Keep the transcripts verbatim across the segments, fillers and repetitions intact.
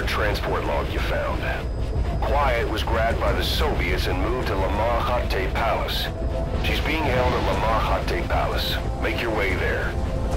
transport log you found. Quiet was grabbed by the Soviets and moved to Lamar Khatte Palace. She's being held at Lamar Khatte Palace. Make your way there.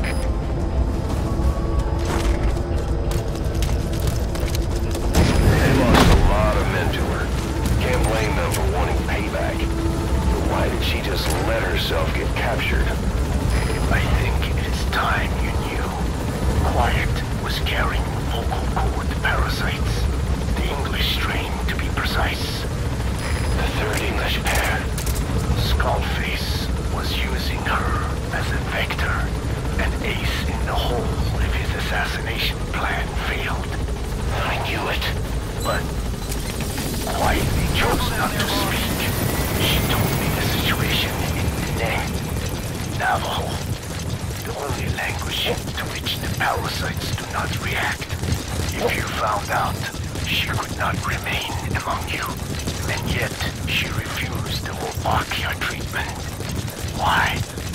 They lost a lot of men to her. Can't blame them for wanting payback. But why did she just let herself get captured? I think it's time you knew. Quiet was carrying vocal cord parasites. The English strain, to be precise. The third English pair. Skullface was using her as a vector, an ace in the hole if his assassination plan failed. I knew it, but quietly chose not to speak. She told me the situation in Nene, Navajo, the only language to which the parasites do not react. If you found out, she could not remain among you, and yet she refused the Wolbachia treatment. Why?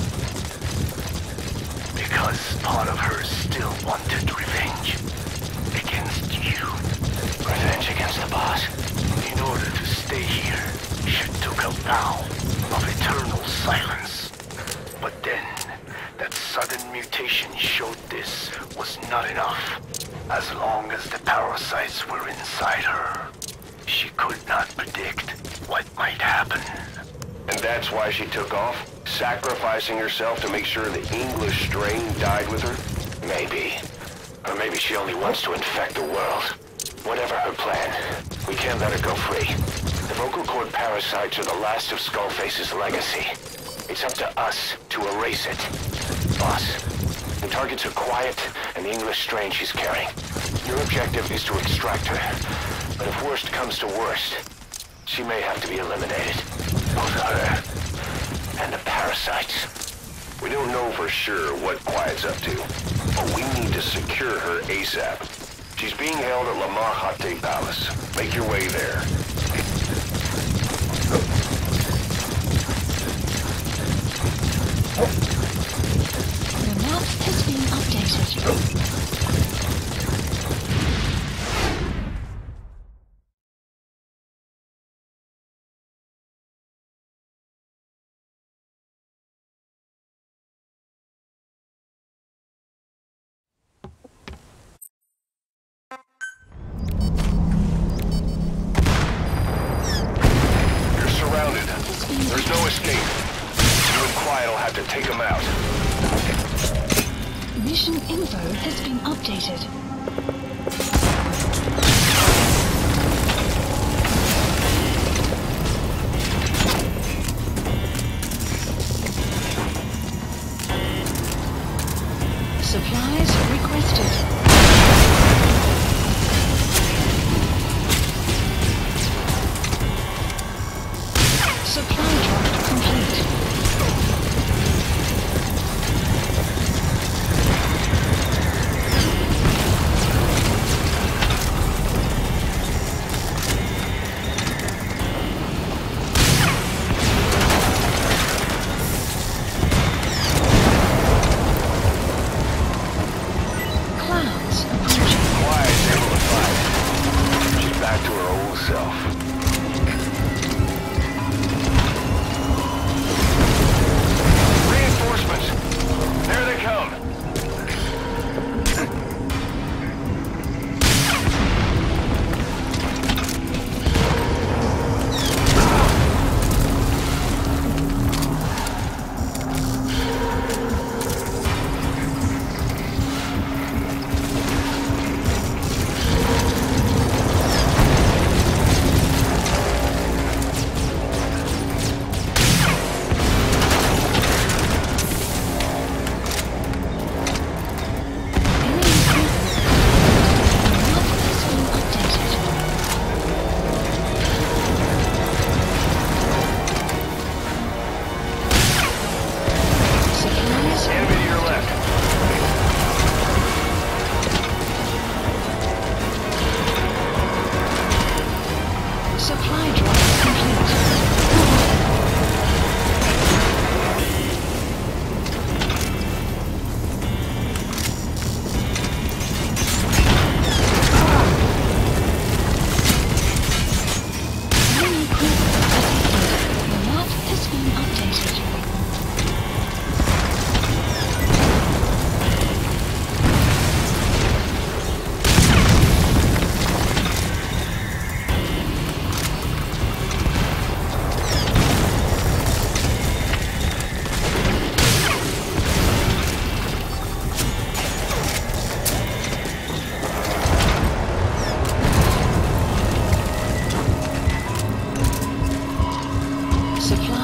Because part of her still wanted revenge against you. Revenge against the boss? In order to stay here, she took a vow of eternal silence. But then, that sudden mutation showed this was not enough. As long as the parasites were inside her, she could not predict what might happen. And that's why she took off? Sacrificing herself to make sure the English strain died with her? Maybe. Or maybe she only wants to infect the world. Whatever her plan, we can't let her go free. The vocal cord parasites are the last of Skullface's legacy. It's up to us to erase it. Boss, the targets are Quiet and the English strain she's carrying. Your objective is to extract her. But if worst comes to worst, she may have to be eliminated. Both her and the parasites. We don't know for sure what Quiet's up to, but we need to secure her ASAP. She's being held at Lamar Khatte Palace. Make your way there. The map has been updated. There's no escape. You and Quiet will have to take them out. Mission info has been updated. Supplies requested. Supply drop complete. Clouds approaching. Quiet's able to fight. She's back to her old self.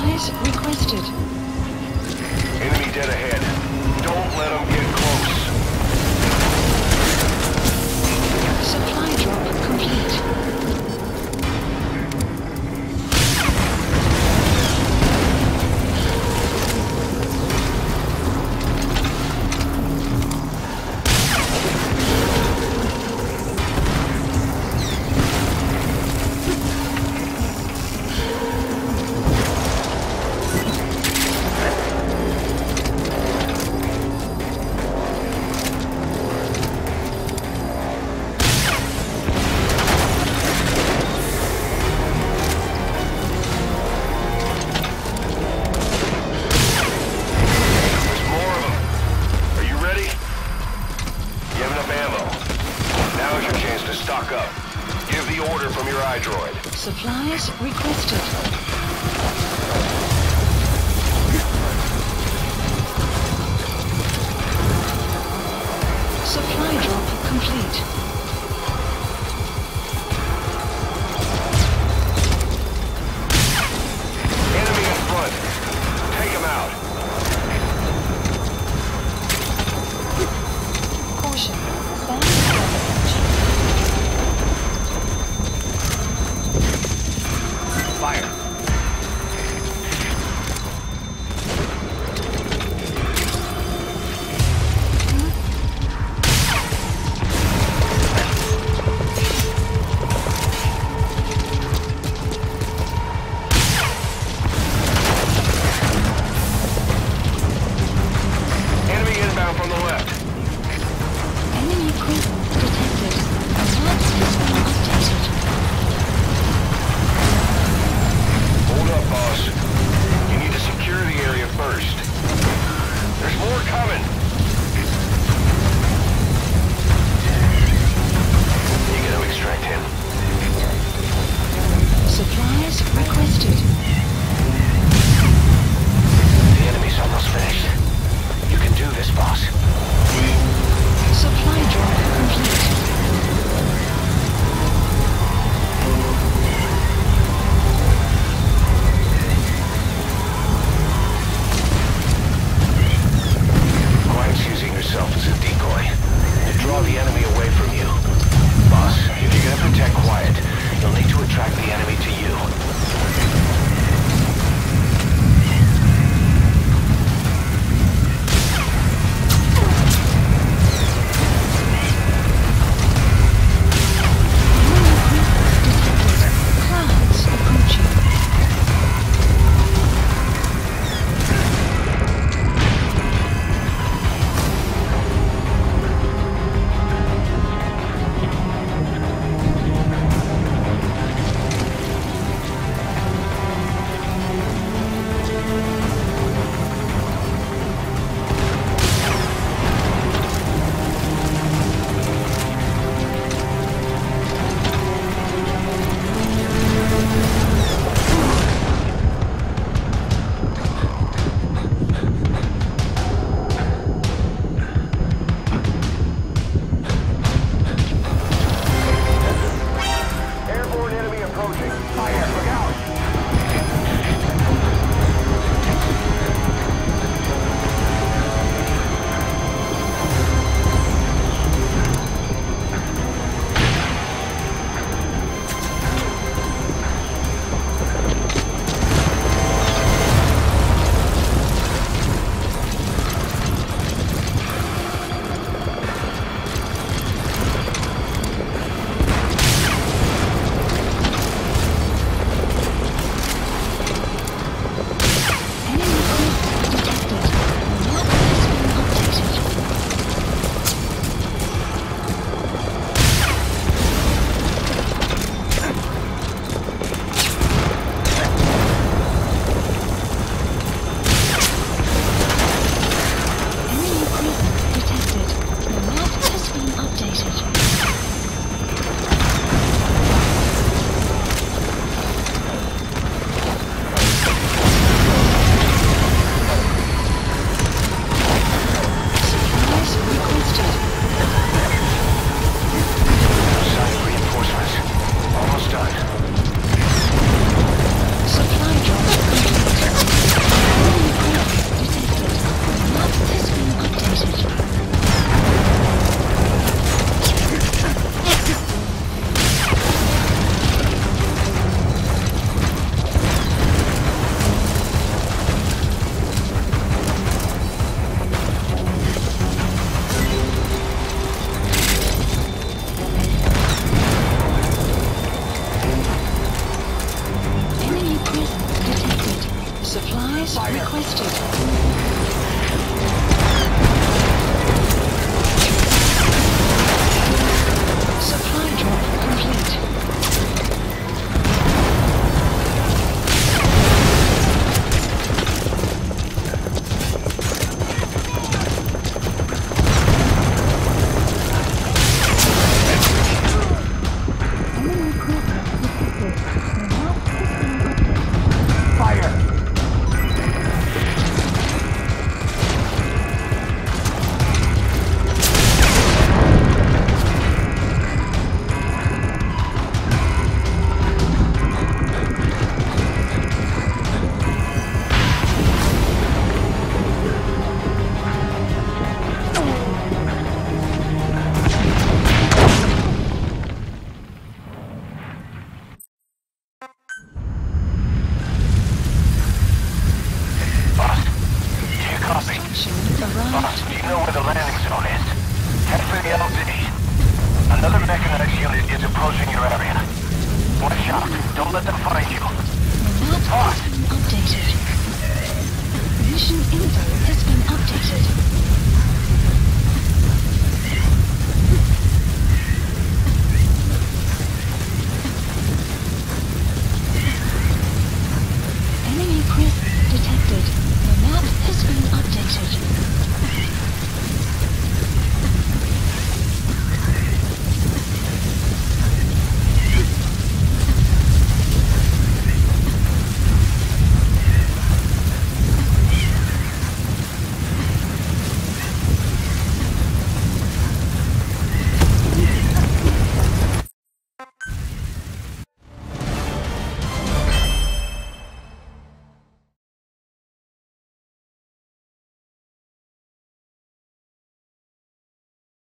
Supplies requested. Enemy dead ahead. Don't let them get close. Supply drop complete. Supplies requested.